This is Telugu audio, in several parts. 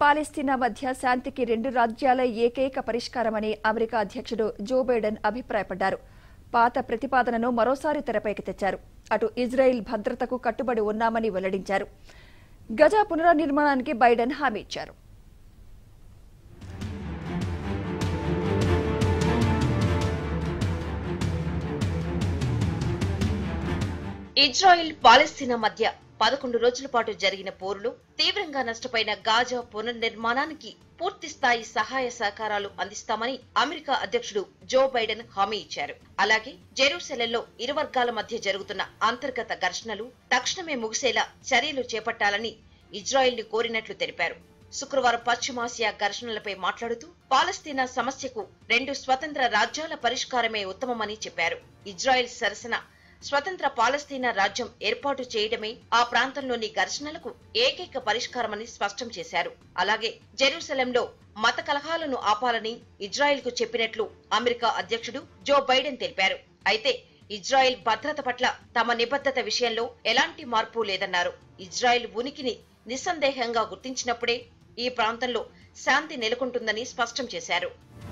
పాలస్తీనా మధ్య శాంతికి రెండు రాజ్యాల ఏకైక పరిష్కారమని అమెరికా అధ్యక్షుడు జో బైడెన్ అభిప్రాయపడ్డారు. పాత ప్రతిపాదనను మరోసారి తెరపైకి తెచ్చారు. అటు ఇజ్రాయెల్ భద్రతకు కట్టుబడి ఉన్నామని వెల్లడించారు. గజా పునర్నిర్మాణానికి బైడెన్ హామీ ఇచ్చారు. ఇజ్రాయెల్ పాలస్తీనా మధ్య 11 రోజుల పాటు జరిగిన పోరులో తీవ్రంగా నష్టపోయిన గాజా పునర్నిర్మాణానికి పూర్తిస్థాయి సహాయ సహకారాలు అందిస్తామని అమెరికా అధ్యక్షుడు జో బైడెన్ హామీ ఇచ్చారు. అలాగే జెరూసలేంలో ఇరు వర్గాల మధ్య జరుగుతున్న అంతర్గత ఘర్షణలు తక్షణమే ముగిసేలా చర్యలు చేపట్టాలని ఇజ్రాయెల్ ని కోరినట్లు తెలిపారు. శుక్రవారం పశ్చిమాసియా ఘర్షణలపై మాట్లాడుతూ పాలస్తీనా సమస్యకు రెండు స్వతంత్ర రాజ్యాల పరిష్కారమే ఉత్తమమని చెప్పారు. ఇజ్రాయెల్ సరసన స్వతంత్ర పాలస్తీనా రాజ్యం ఏర్పాటు చేయడమే ఆ ప్రాంతంలోని ఘర్షణలకు ఏకైక పరిష్కారమని స్పష్టం చేశారు. అలాగే జెరూసలేంలో మత కలహాలను ఆపాలని ఇజ్రాయెల్ కు చెప్పినట్లు అమెరికా అధ్యక్షుడు జో బైడెన్ తెలిపారు. అయితే ఇజ్రాయెల్ భద్రత పట్ల తమ నిబద్ధత విషయంలో ఎలాంటి మార్పు లేదన్నారు. ఇజ్రాయెల్ ఉనికిని నిస్సందేహంగా గుర్తించినప్పుడే ఈ ప్రాంతంలో శాంతి నెలకొంటుందని స్పష్టం చేశారు.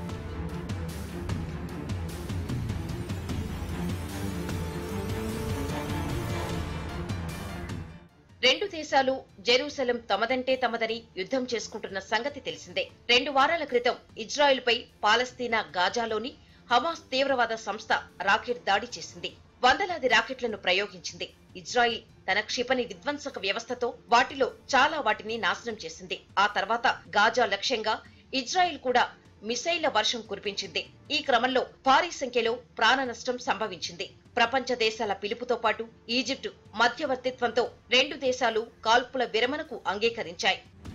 రెండు దేశాలు జెరూసలేం తమదంటే తమదని యుద్ధం చేసుకుంటున్న సంగతి తెలిసిందే. 2 వారాల క్రితం ఇజ్రాయెల్ పై పాలస్తీనా గాజాలోని హమాస్ తీవ్రవాద సంస్థ రాకెట్ దాడి చేసింది. వందలాది రాకెట్లను ప్రయోగించింది. ఇజ్రాయెల్ తన క్షిపణి విధ్వంసక వ్యవస్థతో వాటిలో చాలా వాటిని నాశనం చేసింది. ఆ తర్వాత గాజా లక్ష్యంగా ఇజ్రాయెల్ కూడా మిసైళ్ల వర్షం కురిపించింది. ఈ క్రమంలో భారీ సంఖ్యలో ప్రాణ నష్టం సంభవించింది. ప్రపంచ దేశాల పిలుపుతో పాటు ఈజిప్టు మధ్యవర్తిత్వంతో 2 దేశాలు కాల్పుల విరమణకు అంగీకరించాయి.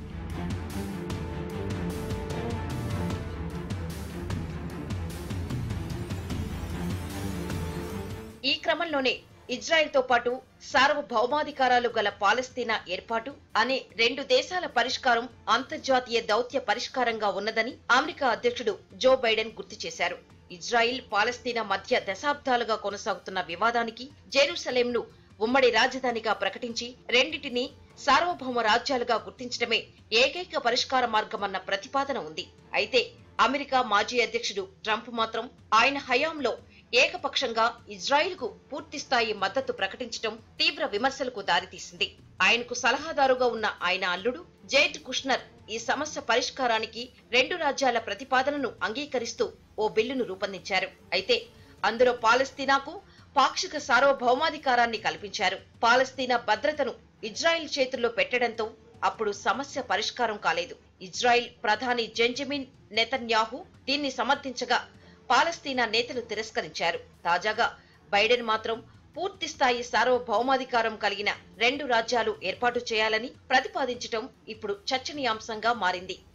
ఈ క్రమంలోనే ఇజ్రాయెల్ తో పాటు సార్వభౌమాధికారాలు గల పాలస్తీనా ఏర్పాటు అనే 2 దేశాల పరిష్కారం అంతర్జాతీయ దౌత్య పరిష్కారంగా ఉన్నదని అమెరికా అధ్యక్షుడు జో బైడెన్ గుర్తు చేశారు. ఇజ్రాయెల్ పాలస్తీనా మధ్య దశాబ్దాలుగా కొనసాగుతున్న వివాదానికి జెరూసలేంను ఉమ్మడి రాజధానిగా ప్రకటించి రెండింటినీ సార్వభౌమ రాజ్యాలుగా గుర్తించడమే ఏకైక పరిష్కార మార్గమన్న ప్రతిపాదన ఉంది. అయితే అమెరికా మాజీ అధ్యక్షుడు ట్రంప్ మాత్రం ఆయన హయాంలో ఏకపక్షంగా ఇజ్రాయెల్ కు పూర్తిస్థాయి మద్దతు ప్రకటించడం తీవ్ర విమర్శలకు దారితీసింది. ఆయనకు సలహాదారుగా ఉన్న ఆయన అల్లుడు జేడ్ కుష్నర్ ఈ సమస్య పరిష్కారానికి 2 రాజ్యాల ప్రతిపాదనను అంగీకరిస్తూ ఓ బిల్లును రూపొందించారు. అయితే అందులో పాలస్తీనాకు పాక్షిక సార్వభౌమాధికారాన్ని కల్పించారు. పాలస్తీనా భద్రతను ఇజ్రాయెల్ చేతుల్లో పెట్టడంతో అప్పుడు సమస్య పరిష్కారం కాలేదు. ఇజ్రాయెల్ ప్రధాని బెంజమిన్ నెతన్యాహు దీన్ని సమర్థించగా పాలస్తీనా నేతలు తిరస్కరించారు. తాజాగా బైడెన్ మాత్రం పూర్తిస్థాయి సార్వభౌమాధికారం కలిగిన 2 రాజ్యాలు ఏర్పాటు చేయాలని ప్రతిపాదించడం ఇప్పుడు చర్చనీయాంశంగా మారింది.